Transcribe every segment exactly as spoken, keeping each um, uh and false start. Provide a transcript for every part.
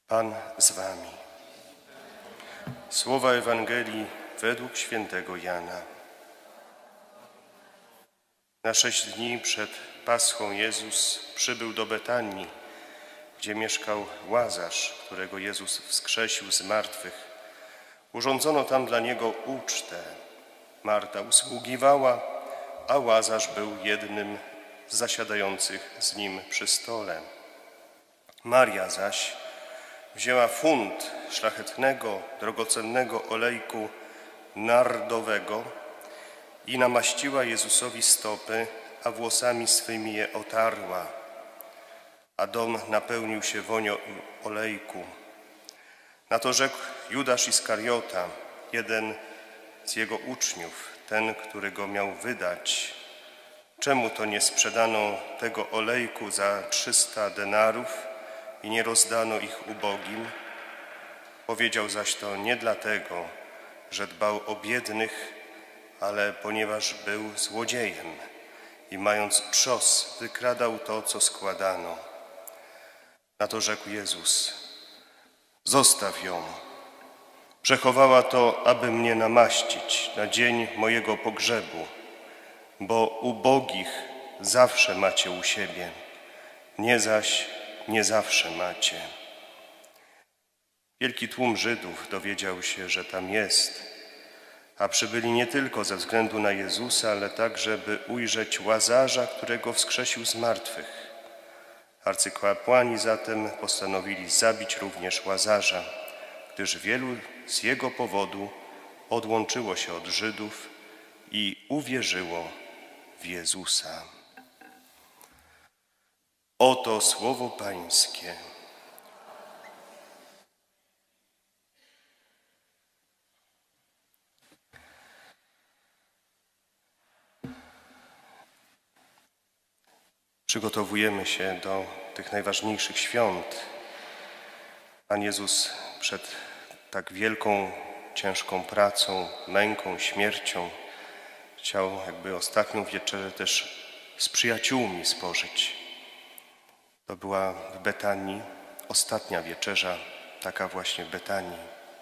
Pan z wami. Słowa Ewangelii według świętego Jana. Na sześć dni przed Paschą Jezus przybył do Betanii, gdzie mieszkał Łazarz, którego Jezus wskrzesił z martwych. Urządzono tam dla niego ucztę. Marta usługiwała, a Łazarz był jednym z zasiadających z nim przy stole. Maria zaś wzięła funt szlachetnego, drogocennego olejku nardowego i namaściła Jezusowi stopy, a włosami swymi je otarła. A dom napełnił się wonią olejku. Na to rzekł Judasz Iskariota, jeden z jego uczniów, ten, który go miał wydać: czemu to nie sprzedano tego olejku za trzysta denarów i nie rozdano ich ubogim? Powiedział zaś to nie dlatego, że dbał o biednych, ale ponieważ był złodziejem i mając trzos wykradał to, co składano. Na to rzekł Jezus: zostaw ją. Przechowała to, aby mnie namaścić na dzień mojego pogrzebu, bo ubogich zawsze macie u siebie, mnie zaś nie zawsze macie. Wielki tłum Żydów dowiedział się, że tam jest, a przybyli nie tylko ze względu na Jezusa, ale także, by ujrzeć Łazarza, którego wskrzesił z martwych. Arcykapłani zatem postanowili zabić również Łazarza, gdyż wielu z jego powodu odłączyło się od Żydów i uwierzyło w Jezusa. Oto słowo Pańskie. Przygotowujemy się do tych najważniejszych świąt. Pan Jezus przed tak wielką, ciężką pracą, męką, śmiercią chciał jakby ostatnią wieczerzę też z przyjaciółmi spożyć. To była w Betanii ostatnia wieczerza, taka właśnie w Betanii.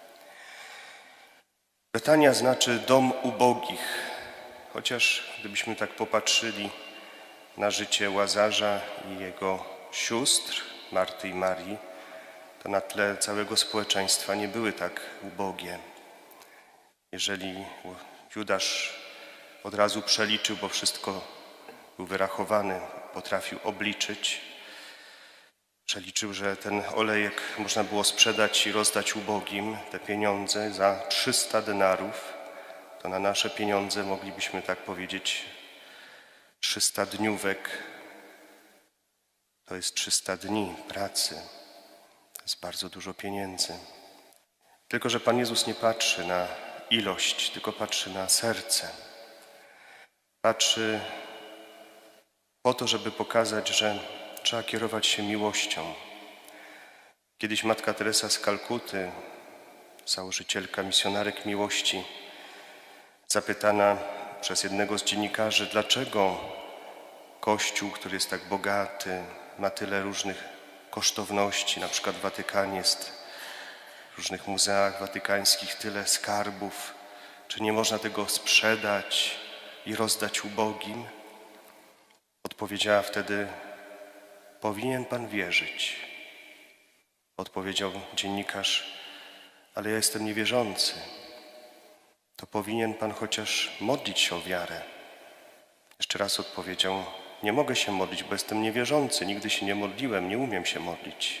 Betania znaczy dom ubogich, chociaż gdybyśmy tak popatrzyli na życie Łazarza i jego sióstr, Marty i Marii, to na tle całego społeczeństwa nie były tak ubogie. Jeżeli Judasz od razu przeliczył, bo wszystko był wyrachowany, potrafił obliczyć, przeliczył, że ten olejek można było sprzedać i rozdać ubogim, te pieniądze za trzysta denarów, to na nasze pieniądze moglibyśmy tak powiedzieć trzysta dniówek. To jest trzysta dni pracy. To jest bardzo dużo pieniędzy. Tylko że Pan Jezus nie patrzy na ilość, tylko patrzy na serce. Patrzy po to, żeby pokazać, że trzeba kierować się miłością. Kiedyś Matka Teresa z Kalkuty, założycielka misjonarek miłości, zapytana przez jednego z dziennikarzy, dlaczego Kościół, który jest tak bogaty, ma tyle różnych kosztowności, na przykład w Watykanie jest, w różnych muzeach watykańskich tyle skarbów, czy nie można tego sprzedać i rozdać ubogim? Odpowiedziała wtedy: powinien Pan wierzyć. Odpowiedział dziennikarz: ale ja jestem niewierzący. To powinien Pan chociaż modlić się o wiarę. Jeszcze raz odpowiedział: nie mogę się modlić, bo jestem niewierzący, nigdy się nie modliłem, nie umiem się modlić.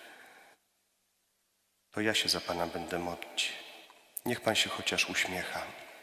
To ja się za Pana będę modlić. Niech Pan się chociaż uśmiecha.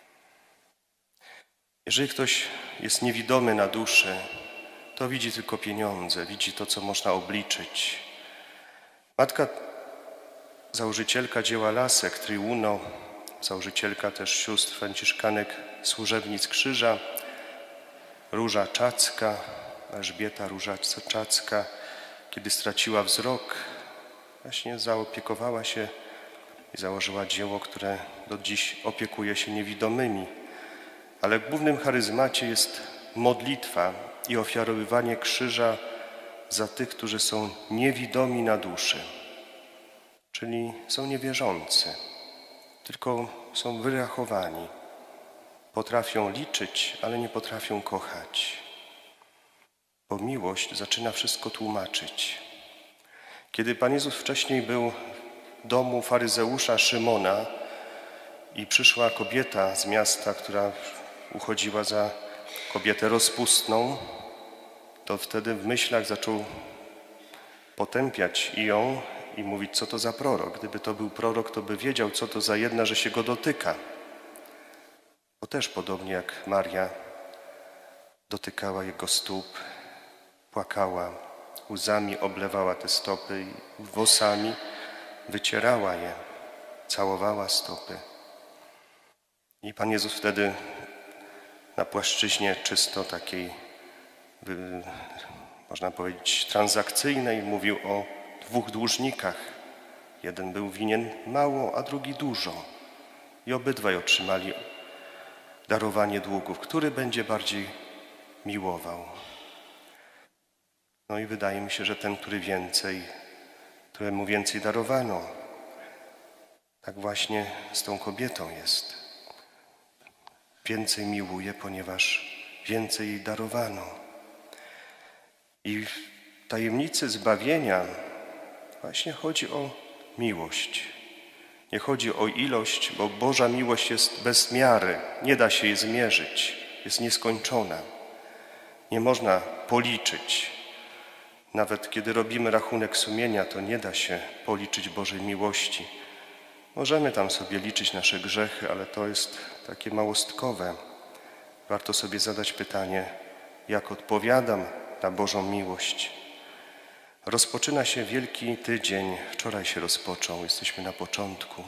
Jeżeli ktoś jest niewidomy na duszy, to widzi tylko pieniądze, widzi to, co można obliczyć. Matka, założycielka dzieła Lasek, Triuno, założycielka też sióstr franciszkanek Służebnic Krzyża, Róża Czacka, Elżbieta Róża Czacka, kiedy straciła wzrok, właśnie zaopiekowała się i założyła dzieło, które do dziś opiekuje się niewidomymi. Ale w głównym charyzmacie jest modlitwa i ofiarowywanie krzyża za tych, którzy są niewidomi na duszy. czyli są niewierzący, tylko są wyrachowani. Potrafią liczyć, ale nie potrafią kochać. Bo miłość zaczyna wszystko tłumaczyć. Kiedy Pan Jezus wcześniej był w domu faryzeusza Szymona i przyszła kobieta z miasta, która uchodziła za kobietę rozpustną, to wtedy w myślach zaczął potępiać i ją i mówić, co to za prorok. Gdyby to był prorok, to by wiedział, co to za jedna, że się go dotyka. Bo też podobnie jak Maria dotykała jego stóp, płakała, łzami oblewała te stopy i włosami wycierała je, całowała stopy. I Pan Jezus wtedy na płaszczyźnie czysto takiej, można powiedzieć, transakcyjnej mówił o dwóch dłużnikach. Jeden był winien mało, a drugi dużo. I obydwaj otrzymali darowanie długów. Który będzie bardziej miłował? No i wydaje mi się, że ten, który więcej, któremu więcej darowano. Tak właśnie z tą kobietą jest. Więcej miłuje, ponieważ więcej jej darowano. I w tajemnicy zbawienia właśnie chodzi o miłość. Nie chodzi o ilość, bo Boża miłość jest bez miary. Nie da się jej zmierzyć. Jest nieskończona. Nie można policzyć. Nawet kiedy robimy rachunek sumienia, to nie da się policzyć Bożej miłości. Możemy tam sobie liczyć nasze grzechy, ale to jest takie małostkowe. Warto sobie zadać pytanie, jak odpowiadam na Bożą miłość. Rozpoczyna się Wielki Tydzień, wczoraj się rozpoczął, jesteśmy na początku.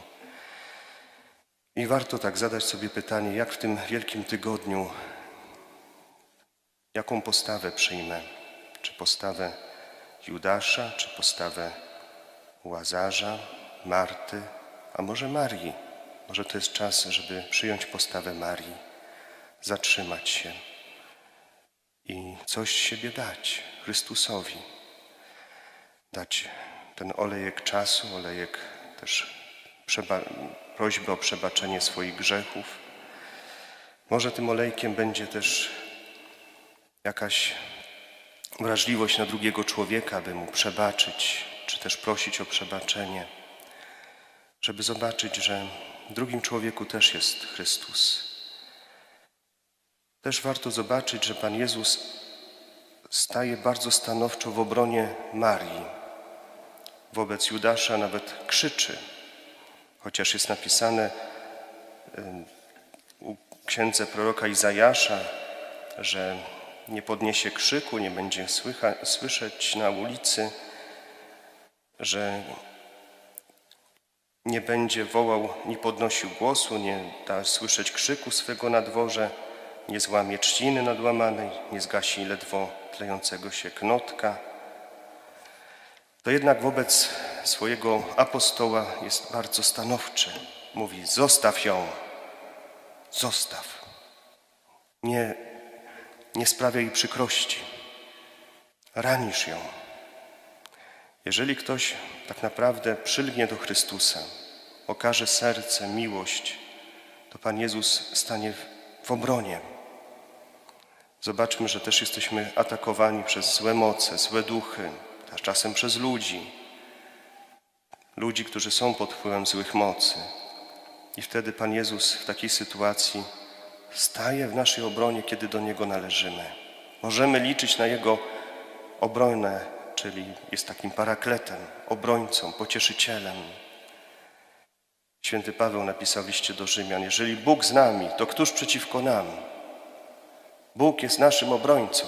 I warto tak zadać sobie pytanie, jak w tym Wielkim Tygodniu, jaką postawę przyjmę? Czy postawę Judasza, czy postawę Łazarza, Marty, a może Marii? Może to jest czas, żeby przyjąć postawę Marii, zatrzymać się i coś z siebie dać Chrystusowi. Dać ten olejek czasu, olejek też prośby o przebaczenie swoich grzechów. Może tym olejkiem będzie też jakaś wrażliwość na drugiego człowieka, by mu przebaczyć, czy też prosić o przebaczenie, żeby zobaczyć, że w drugim człowieku też jest Chrystus. Też warto zobaczyć, że Pan Jezus staje bardzo stanowczo w obronie Marii. Wobec Judasza nawet krzyczy, chociaż jest napisane u księdze proroka Izajasza, że nie podniesie krzyku, nie będzie słycha, słyszeć na ulicy, że nie będzie wołał, nie podnosił głosu, nie da słyszeć krzyku swego na dworze, nie złamie trzciny nadłamanej, nie zgasi ledwo tlejącego się knotka. To jednak wobec swojego apostoła jest bardzo stanowczy. Mówi, zostaw ją, zostaw. Nie, nie sprawiaj jej przykrości. Ranisz ją. Jeżeli ktoś tak naprawdę przylgnie do Chrystusa, okaże serce, miłość, to Pan Jezus stanie w obronie. Zobaczmy, że też jesteśmy atakowani przez złe moce, złe duchy, a czasem przez ludzi. Ludzi, którzy są pod wpływem złych mocy. I wtedy Pan Jezus w takiej sytuacji staje w naszej obronie, kiedy do Niego należymy. Możemy liczyć na Jego obronę, czyli jest takim parakletem, obrońcą, pocieszycielem. Święty Paweł napisał w liście do Rzymian, jeżeli Bóg z nami, to któż przeciwko nam? Bóg jest naszym obrońcą.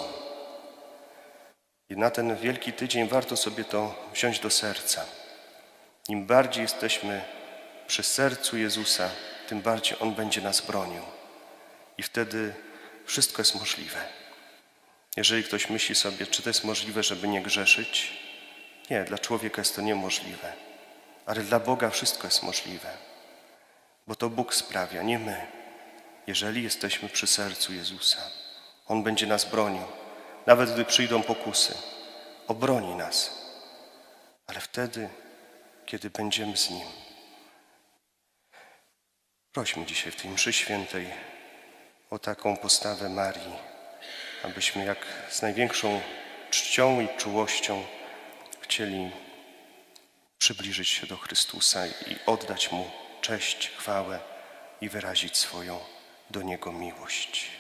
I na ten Wielki Tydzień warto sobie to wziąć do serca. Im bardziej jesteśmy przy sercu Jezusa, tym bardziej On będzie nas bronił. I wtedy wszystko jest możliwe. Jeżeli ktoś myśli sobie, czy to jest możliwe, żeby nie grzeszyć? Nie, dla człowieka jest to niemożliwe. Ale dla Boga wszystko jest możliwe. Bo to Bóg sprawia, nie my. Jeżeli jesteśmy przy sercu Jezusa, On będzie nas bronił. Nawet gdy przyjdą pokusy, obroni nas. Ale wtedy, kiedy będziemy z Nim. Prośmy dzisiaj w tej mszy świętej o taką postawę Marii, abyśmy jak z największą czcią i czułością chcieli przybliżyć się do Chrystusa i oddać Mu cześć, chwałę i wyrazić swoją do Niego miłość.